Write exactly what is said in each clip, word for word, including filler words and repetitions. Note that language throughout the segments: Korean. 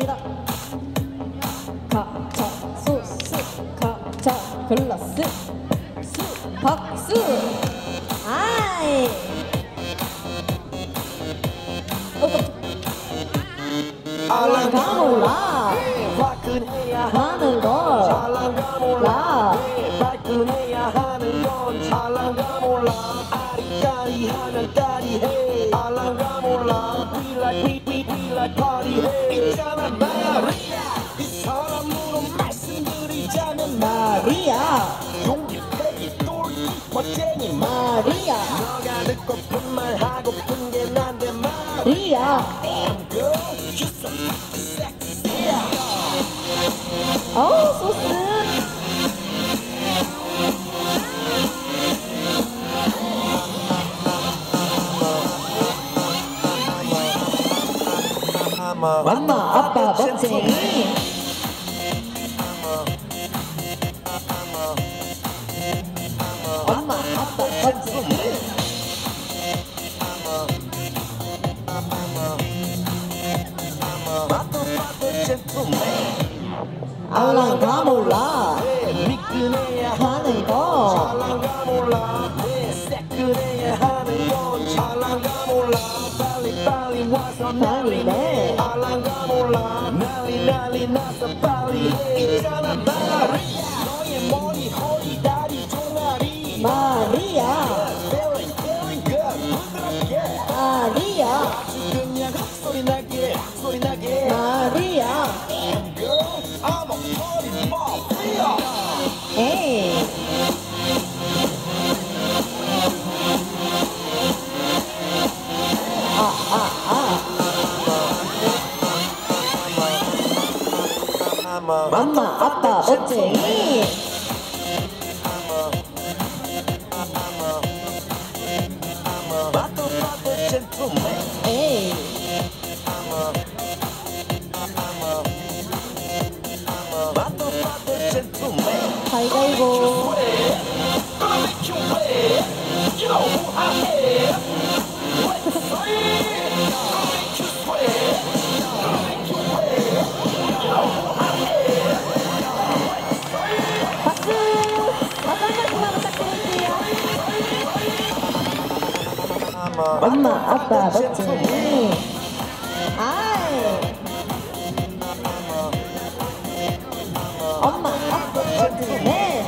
갑시다. 가차 소스 가차 글라스 수 박수. 아이 알랑가 몰라 화끈해야 하는 걸 알랑가 몰라 발끈해야 하는 건 알랑가 몰라 아리까리 하면 까리해 알랑가 몰라 We like we we we like party해 있잖아 마리아 이 사람으로 말씀드리자면 마리아 용기 빼기 똘끼 멋쟁이 마리아 너가 듣고픈 말 하고픈 게 난데 마리아 Damn girl you're so sexy 어우 소스 엄마 아빠 멋쟁이 엄마 아빠 멋쟁이 알랑가 몰라 미끈해야 하는 거 알랑가 몰라 새끈해야 하는 건 알랑가 몰라 빨리 빨리 와서 난리네 알랑가 몰라 난리 난리 나서 빨리 해 있잖아 마리아 너의 머리 허리 다리 종아리 마리아 feeling feeling good 부드럽게 마리아 그냥 소리 나게 소리 나게 마리아 Damn girl I'm a party mafia 에이 엄마 아빠 멋쟁이 에이 가위가위보 엄마 아빠 멋쟁이 아이 엄마 아빠 멋쟁이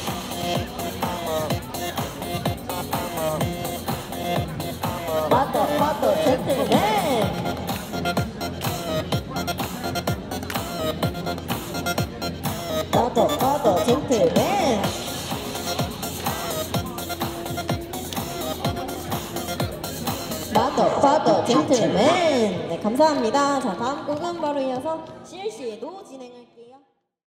마더 마더 젠틀맨 마더 마더 젠틀맨 마더 파더 젠틀맨. 네 감사합니다. 자 다음 곡은 바로 이어서 씨엘씨에도 진행할게요.